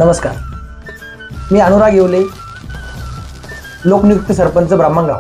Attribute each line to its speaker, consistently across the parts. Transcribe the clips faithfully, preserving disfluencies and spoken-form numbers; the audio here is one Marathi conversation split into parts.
Speaker 1: नमस्कार, मी अनुराग येवले, लोकनियुक्त सरपंच ब्राह्मणगाव।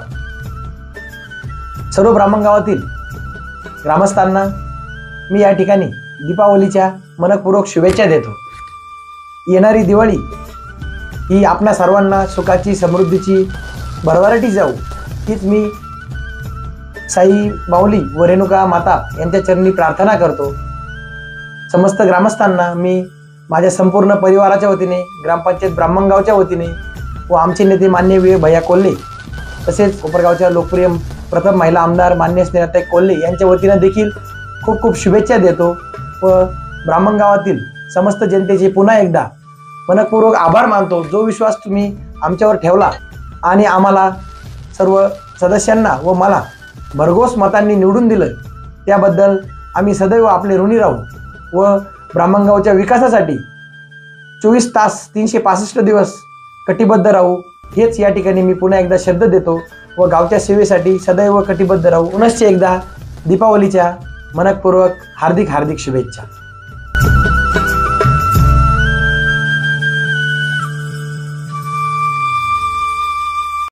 Speaker 1: सर्व ब्राह्मणगावातील ग्रामस्थांना मी या ठिकाणी दीपावलीच्या मनपूर्वक शुभेच्छा देतो। येणारी दिवाळी ही आपणा सर्वांना सुखाची, समृद्धीची, भरभराटी जाऊ हीच मी साई माऊली व रेणुका माता यांच्या चरणी प्रार्थना करतो। समस्त ग्रामस्थांना मी माझ्या संपूर्ण परिवाराच्या वतीने, ग्रामपंचायत ब्राह्मणगावच्या वतीने व आमचे नेते मान्य वी भैया कोल्हे तसेच कोपरगावच्या लोकप्रिय प्रथम महिला आमदार मान्य स्नेहाताई कोल्हे यांच्या वतीने देखील खूप खूप शुभेच्छा देतो व ब्राह्मणगावातील समस्त जनतेचे पुन्हा एकदा मनपूर्वक आभार मानतो। जो विश्वास तुम्ही आमच्यावर ठेवला आणि आम्हाला सर्व सदस्यांना व मला भरघोस मतांनी निवडून दिलं त्याबद्दल आम्ही सदैव आपले ऋणी राहू व ब्राह्मणगावच्या विकासासाठी चोवीस तास तीनशे पासष्ट दिवस कटिबद्ध राहू हेच या ठिकाणी मी पुन्हा एकदा शब्द देतो व गावच्या सेवेसाठी सदैव कटिबद्ध राहू। पुनश्च एकदा दीपावलीच्या मनपूर्वक हार्दिक हार्दिक शुभेच्छा।